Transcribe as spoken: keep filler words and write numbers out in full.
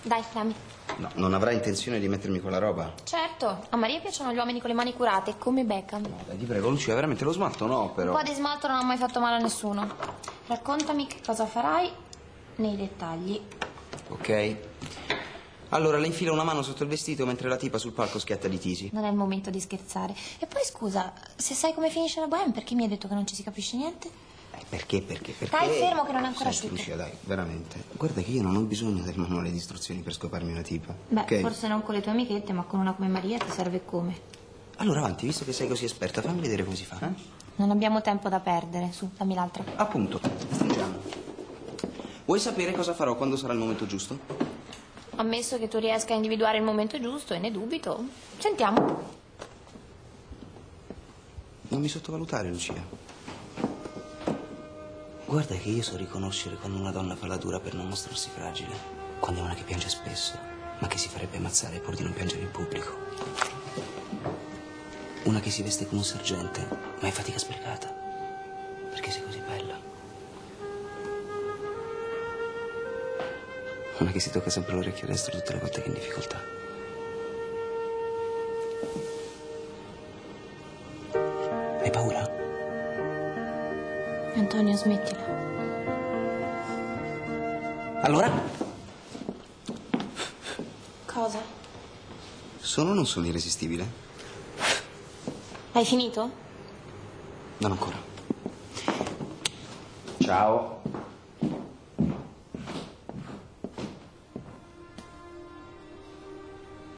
Dai, dammi. No, non avrai intenzione di mettermi quella roba? Certo, a Maria piacciono gli uomini con le mani curate, come Beckham. No, dai, ti prego, Lucia, veramente lo smalto no, però. Un po' di smalto non ha mai fatto male a nessuno. Raccontami che cosa farai nei dettagli. Ok. Allora, le infila una mano sotto il vestito mentre la tipa sul palco schiatta di tisi. Non è il momento di scherzare. E poi scusa, se sai come finisce la bohème, perché mi hai detto che non ci si capisce niente? Eh, perché, perché, perché? Stai fermo che non è ancora Senti, asciutto. Lucia, dai, veramente. Guarda che io non ho bisogno del manuale di istruzioni per scoparmi una tipa. Beh, okay? forse non con le tue amichette, ma con una come Maria ti serve come. Allora, avanti, visto che sei così esperta, fammi vedere come si fa, eh? Non abbiamo tempo da perdere. Su, dammi l'altra. Appunto, stringiamo. Vuoi sapere cosa farò quando sarà il momento giusto? Ammesso che tu riesca a individuare il momento giusto, e ne dubito. Sentiamo. Non mi sottovalutare, Lucia. Guarda che io so riconoscere quando una donna fa la dura per non mostrarsi fragile. Quando è una che piange spesso, ma che si farebbe ammazzare pur di non piangere in pubblico. Una che si veste come un sergente, ma è fatica sprecata. Perché sei così bella. Una che si tocca sempre l'orecchio destro tutte le volte che è in difficoltà. Hai paura? Antonio, smettila. Allora? Cosa? Sono o non sono irresistibile? Hai finito? Non ancora. Ciao.